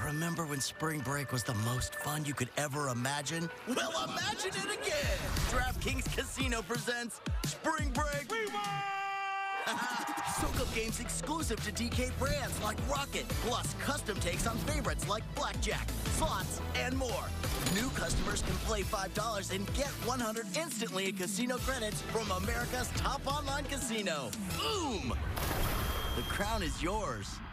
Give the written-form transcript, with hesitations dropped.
Remember when spring break was the most fun you could ever imagine? Well, imagine it again! DraftKings Casino presents Spring Break Rewind! Soak up games exclusive to DK brands like Rocket, plus custom takes on favorites like Blackjack, slots, and more. New customers can play $5 and get $100 instantly in casino credits from America's top online casino. Boom! The crown is yours.